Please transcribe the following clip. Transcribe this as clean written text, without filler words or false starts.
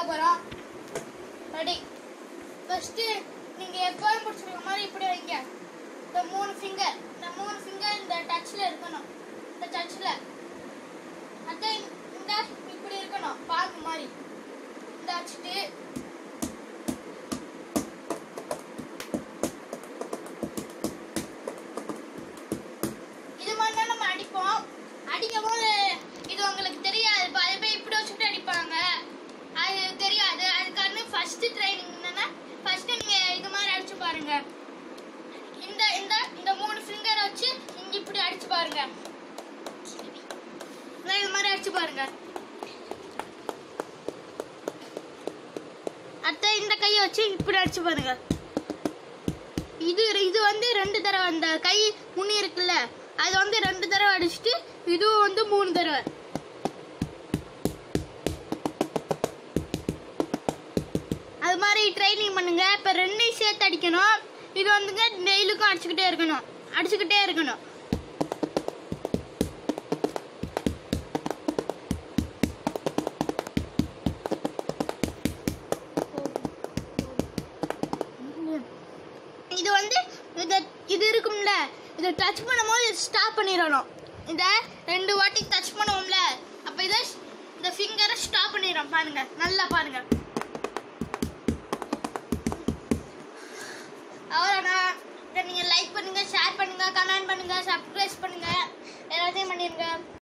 போகிறோம். Ready. First நீங்கள் எப்போதும் பிடிச்சிருக்க மாதிரி இப்படி வைங்க. இந்த 3 ஃபிங்கர் இந்த டச்சில் இருக்கணும். இந்த டச்சில் அதே இந்த இப்படி இருக்கணும். பாக்கு மாதிரி இந்த வச்சுட்டு இது மாதிரி தான் நம்ம அடிப்போம். அடிக்கும் போது இது உங்களுக்கு தெரியாது. பல பேர் இப்படி வச்சுட்டு அடிப்பாங்க, அது தெரியாது. அதுக்கான ஃபர்ஸ்ட் ட்ரைனிங் என்னன்னா, ஃபர்ஸ்ட் நீங்க இது மாதிரி அடிச்சு பாருங்க. இந்த இந்த இந்த 3 ஃபிங்கரை வச்சு இங்க இப்படி அடிச்சு பாருங்க. இது மாதிரி அடிச்சு பாருங்க. அடுத்து இந்த கையை வச்சு இப்படி அடிச்சு பாருங்க. இது வந்து 2 தடவை. அந்த கை முன்னி இருக்குல்ல, அது வந்து 2 தடவை அடிச்சுட்டு இதுவும் வந்து 3 தடவை. அது மாதிரி ட்ரைனிங் பண்ணுங்க. இப்போ 2ஐயும் சேர்த்து அடிக்கணும். இது வந்துங்க டெய்லிக்கும் அடிச்சுக்கிட்டே இருக்கணும். இது வந்து இது இருக்கும்ல, இதை டச் பண்ணும்போது ஸ்டாப் பண்ணிடணும். இதை 2 வாட்டி டச் பண்ணுவோம்ல, அப்போ இதை இந்த ஃபிங்கரை ஸ்டாப் பண்ணிடுறோம். பாருங்க, நல்லா பாருங்க. அவ்வளோண்ணா. இதை நீங்கள் லைக் பண்ணுங்க, ஷேர் பண்ணுங்க, கமெண்ட் பண்ணுங்க, சப்ஸ்கிரைப் பண்ணுங்க, எல்லாத்தையும் பண்ணிடுங்க.